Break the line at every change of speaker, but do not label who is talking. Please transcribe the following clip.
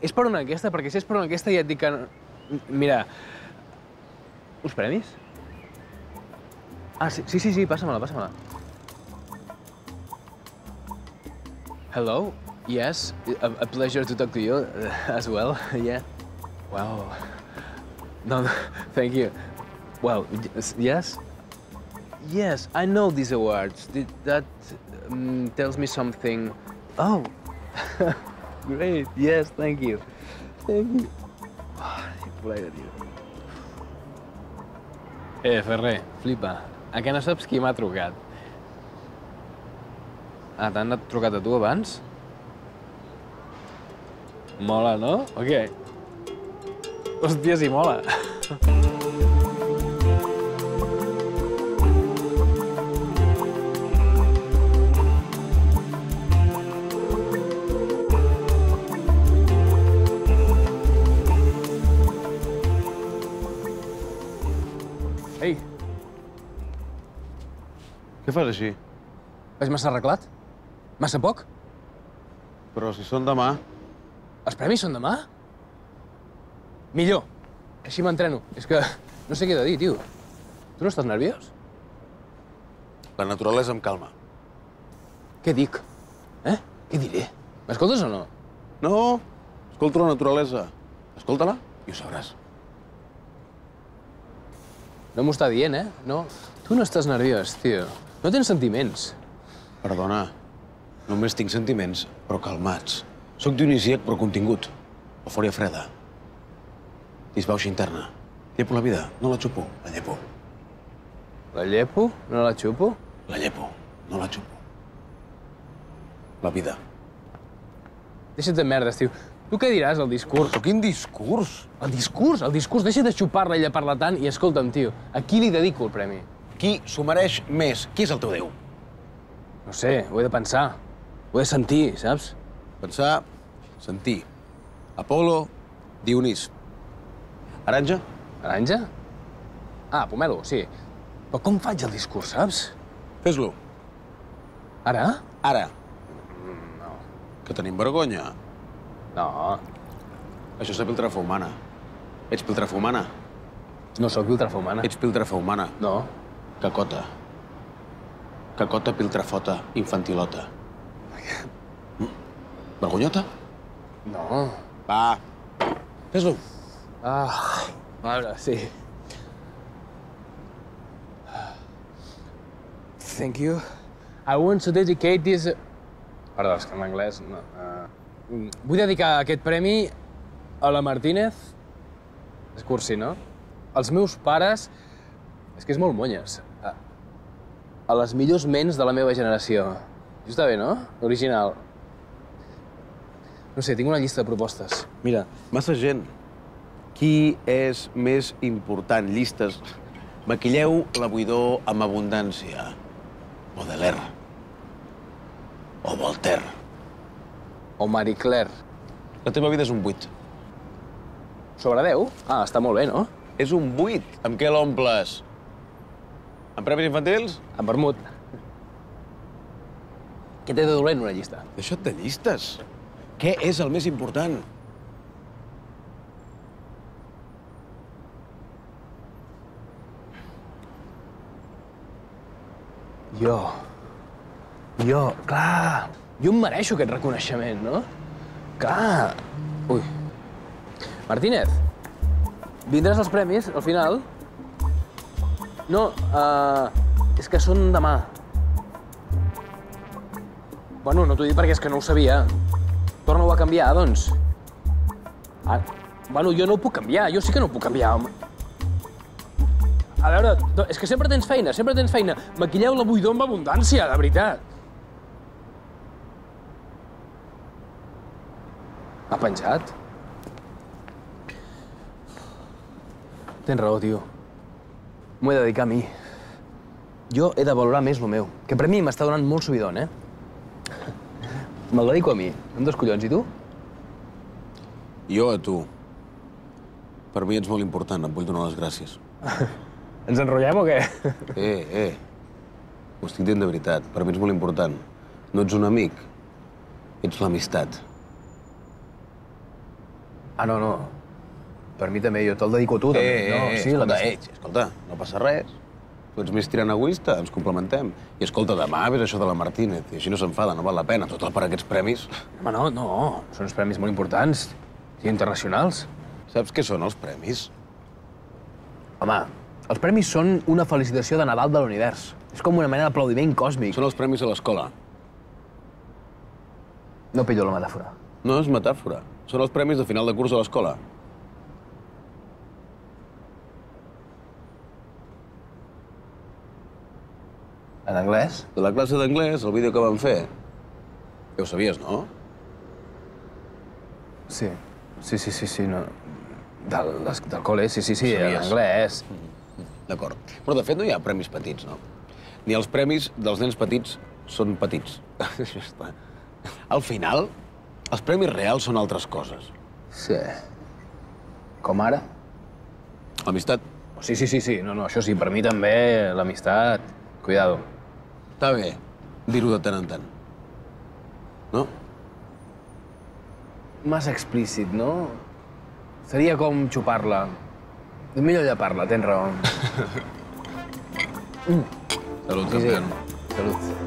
És per una enquesta, perquè si és per una enquesta ja et dic que... Mira... Uns premis? Ah, sí, passa-me-la. Hello? Yes? A pleasure to talk to you as well, yeah. Wow. No, thank you. Well, yes? Yes, I know these awards. That tells me something. Oh, great. Yes, thank you. Thank you. Ferrer, flipa. A què no saps qui m'ha trucat? Ah, t'han trucat a tu abans? Mola, no? O què? Hòstia, sí, mola. Ei!
Què fas així?
És massa arreglat? Massa poc?
Però si són demà...
Els premis són demà? Millor. Així m'entreno. És que no sé què he de dir, tio. Tu no estàs nerviós?
La naturalesa em calma.
Què dic? Què diré? M'escoltes o no?
No, escolta la naturalesa. Escolta-la i ho sabràs.
No m'ho està dient, No. Tu no estàs nerviós, tio. No tens sentiments.
Perdona, només tinc sentiments, però calmats. Soc dionisíac, però contingut. Eufòria freda. Disbauxa interna. Llepo la vida, no la xupo, la llepo.
La llepo? No la xupo?
La llepo, no la xupo. La vida.
Deixa't de merdes, tio. Tu què diràs al discurs?
Però quin discurs?
El discurs. Deixa de xupar-la i de parlar tant i escolta'm, tio, a qui li dedico el premi?
Qui s'ho mereix més? Qui és el teu déu?
No sé, ho he de pensar. Ho he de sentir, saps?
Pensar, sentir. Apolo, Dionís. Aranja?
Aranja? Ah, Pomelo, sí. Però com faig el discurs, saps?
Fes-lo.
Ara?
Ara.
No.
Que tenim vergonya.
No.
Això és la piltrafa humana. Ets piltrafa humana?
No sóc piltrafa humana.
Ets piltrafa humana.
No.
Cacota. Cacota, piltrafota, infantilota. Vergonyota?
No.
Va. Fes-lo.
Ah, a veure, sí. Thank you. I want to dedicate this... Perdó, és que en anglès... No, vull dedicar aquest premi a la Martínez. És cursi, no? Els meus pares... És que és molt monyes. A les millors ments de la meva generació. Això està bé, no? Original. No sé, tinc una llista de propostes.
Mira, massa gent. Qui és més important? Llistes. Maquilleu la buidor amb abundància. Baudelaire. O Voltaire.
O Marie Claire.
La teva vida és un buit.
Sobre 10? Ah, està molt bé, no?
És un buit. Amb què l'omples? Amb premis infantils?
Amb vermut. Què té de dolent una llista?
Deixa't de llistes. Què és el més important?
Jo, clar. Jo em mereixo aquest reconeixement, no? Clar. Ui. Martínez, vindràs als premis, al final? No, és que són demà. Bueno, no t'ho dic perquè és que no ho sabia. Torna-ho a canviar, doncs. Bueno, jo no ho puc canviar, jo sí que no ho puc canviar, home. A veure, és que sempre tens feina, sempre tens feina. Maquilleu la buidor amb abundància, de veritat. Ha penjat? Tens raó, tio. M'ho he de dedicar a mi. Jo he de valorar més lo meu, que per mi m'està donant molt subidon, Me'l dedico a mi, amb dos collons, i tu?
Jo a tu. Per mi ets molt important, et vull donar les gràcies.
Ens enrotllem o què?
Ho estic dient de veritat. Per mi ets molt important. No ets un amic, ets l'amistat.
Ah, no, no. Per mi també, jo te'l dedico a tu, també. No, sí,
escolta, no passa res. Tu ets més tirant egoista, ens complementem. I escolta, demà ves això de la Martínez, i així no s'enfada, no val la pena, tot per aquests premis.
Home, no, no. Són uns premis molt importants i internacionals.
Saps què són els premis?
Home, els premis són una felicitació de Nadal de l'univers. És com una mena d'aplaudiment còsmic.
Són els premis a l'escola.
No pillo la metàfora.
No és metàfora. Són els premis de final de curs a l'escola.
En anglès?
De la classe d'anglès, el vídeo que vam fer. Ja ho sabies, no?
Sí. Sí, no. Del col·le, sí, en anglès.
D'acord. Però, de fet, no hi ha premis petits, no? Ni els premis dels nens petits són petits. Això està. Al final, els premis reals són altres coses.
Sí. Com ara?
L'amistat.
Sí. No, això sí, per mi també l'amistat. Cuidado.
Està bé dir-ho de tant en tant. No?
Massa explícit, no? Seria com xupar-la. Millor llepar-la, tens raó.
Salut, campió.
Salut.